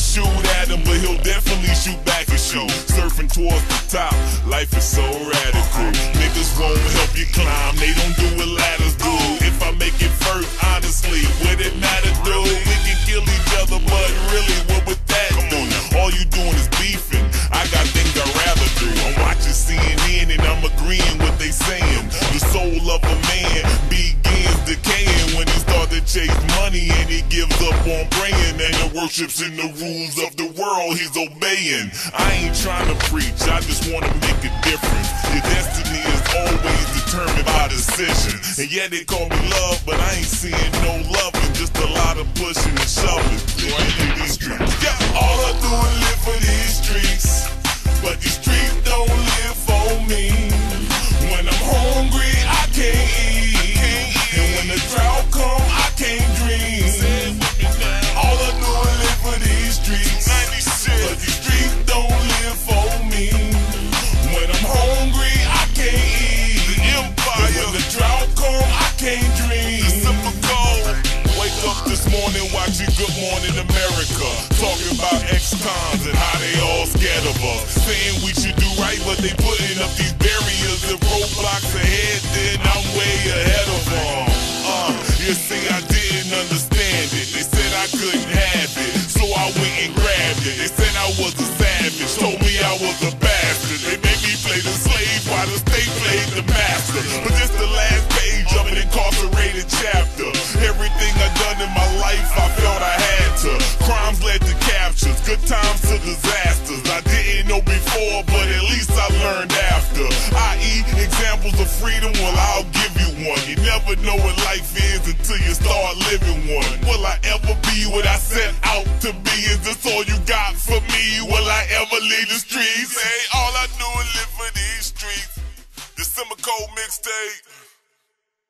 shoot at him, but he'll definitely shoot back at you. Surfing towards the top, life is so radical. Niggas won't help you climb, they don't do what ladders do. If I make it first, honestly, would it matter, dude? We can kill each other, but really, what would that do? All you doing is beefing, I got things I'd rather do. I'm watching CNN and I'm agreeing what they saying. The soul of a man begins decaying when he starts to chase money and he gives up on praying and he worships in the rules of the world he's obeying. I ain't trying to preach, I just want to make a difference. Your destiny is always determined by decision. And yeah, they call me love, but I ain't seeing no loving, just a lot of pushing and shoving. Yeah, all I do is live for these streets, but these streets don't live for me. When I'm hungry, I can't eat, and when the drought come, I can't dream. All I do is live for these streets, but these streets don't live for me. When I'm hungry, I can't eat, and when the drought come, I can't dream. Wake up this morning watching Good Morning America, talking about ex-cons and how they all scared of us, saying we should do right, but they putting up these barriers and roadblocks ahead, then I'm way ahead of them. You see, I didn't understand it. They said I couldn't have it, so I went and grabbed it. They said I was a savage, told me I was a bastard. They made me play the slave while the state played the master. But this the last page of an incarcerated chapter. Everything I done in my life, I felt I had to. Crimes led to captures, good times to disasters. I didn't know before, but at least I learned after. I.e. examples of freedom, well, I'll give you one. You never know what life is until you start living one. Will I ever be what I set out to be? Is this all you got for me? Will I ever leave the streets? Hey, all I do is live for these streets. The Summer Cold Mixtape.